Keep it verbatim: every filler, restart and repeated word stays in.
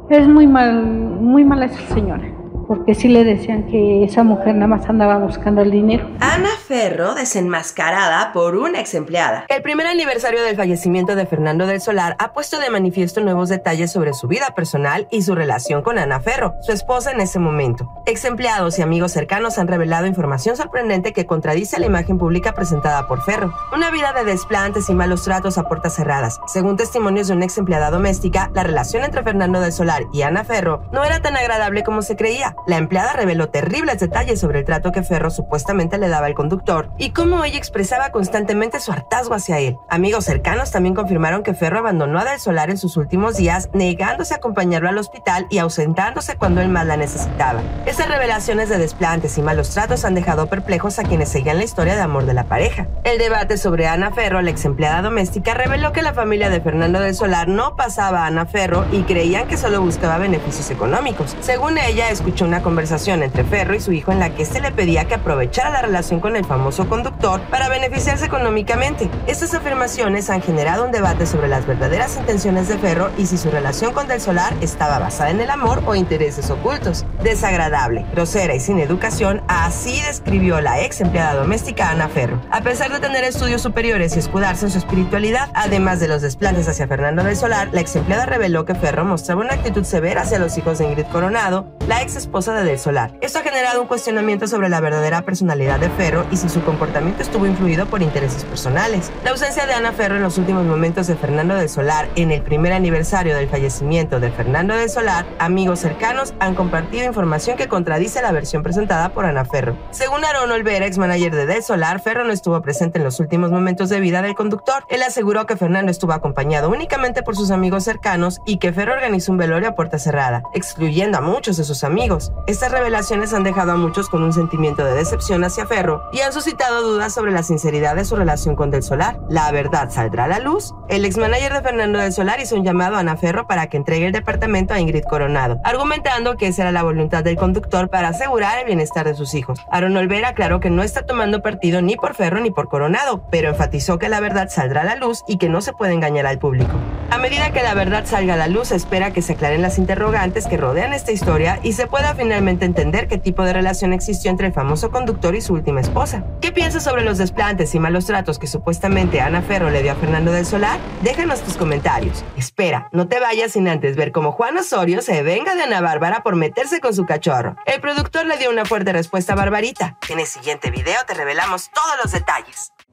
Es muy mal, muy mala esa señora, porque sí le decían que esa mujer nada más andaba buscando el dinero. Ana Ferro desenmascarada por una ex empleada. El primer aniversario del fallecimiento de Fernando del Solar ha puesto de manifiesto nuevos detalles sobre su vida personal y su relación con Ana Ferro, su esposa en ese momento. Ex empleados y amigos cercanos han revelado información sorprendente que contradice la imagen pública presentada por Ferro. Una vida de desplantes y malos tratos a puertas cerradas. Según testimonios de una ex empleada doméstica, la relación entre Fernando del Solar y Ana Ferro no era tan agradable como se creía. La empleada reveló terribles detalles sobre el trato que Ferro supuestamente le daba al conductor y cómo ella expresaba constantemente su hartazgo hacia él. Amigos cercanos también confirmaron que Ferro abandonó a Del Solar en sus últimos días, negándose a acompañarlo al hospital y ausentándose cuando él más la necesitaba. Estas revelaciones de desplantes y malos tratos han dejado perplejos a quienes seguían la historia de amor de la pareja. El debate sobre Ana Ferro, la ex empleada doméstica, reveló que la familia de Fernando del Solar no pasaba a Ana Ferro y creían que solo buscaba beneficios económicos. Según ella, escuchó una conversación entre Ferro y su hijo en la que éste le pedía que aprovechara la relación con el famoso conductor para beneficiarse económicamente. Estas afirmaciones han generado un debate sobre las verdaderas intenciones de Ferro y si su relación con Del Solar estaba basada en el amor o intereses ocultos. Desagradable, grosera y sin educación, así describió la ex empleada doméstica Ana Ferro. A pesar de tener estudios superiores y escudarse en su espiritualidad, además de los desplantes hacia Fernando Del Solar, la ex empleada reveló que Ferro mostraba una actitud severa hacia los hijos de Ingrid Coronado, la ex esposa de Del Solar. Esto ha generado un cuestionamiento sobre la verdadera personalidad de Ferro y si su comportamiento estuvo influido por intereses personales. La ausencia de Ana Ferro en los últimos momentos de Fernando Del Solar, en el primer aniversario del fallecimiento de Fernando Del Solar, amigos cercanos han compartido información que contradice la versión presentada por Ana Ferro. Según Aarón Olvera, ex manager de Del Solar, Ferro no estuvo presente en los últimos momentos de vida del conductor. Él aseguró que Fernando estuvo acompañado únicamente por sus amigos cercanos y que Ferro organizó un velorio a puerta cerrada, excluyendo a muchos de sus amigos. Estas revelaciones han dejado a muchos con un sentimiento de decepción hacia Ferro y han suscitado dudas sobre la sinceridad de su relación con Del Solar. ¿La verdad saldrá a la luz? El ex manager de Fernando Del Solar hizo un llamado a Ana Ferro para que entregue el departamento a Ingrid Coronado, argumentando que esa era la voluntad del conductor para asegurar el bienestar de sus hijos. Aarón Olvera aclaró que no está tomando partido ni por Ferro ni por Coronado, pero enfatizó que la verdad saldrá a la luz y que no se puede engañar al público. A medida que la verdad salga a la luz, se espera que se aclaren las interrogantes que rodean esta historia y se pueda finalmente entender qué tipo de relación existió entre el famoso conductor y su última esposa. ¿Qué piensas sobre los desplantes y malos tratos que supuestamente Ana Ferro le dio a Fernando Del Solar? Déjanos tus comentarios. Espera, no te vayas sin antes ver cómo Juan Osorio se venga de Ana Bárbara por meterse con su cachorro. El productor le dio una fuerte respuesta a Barbarita. En el siguiente video te revelamos todos los detalles.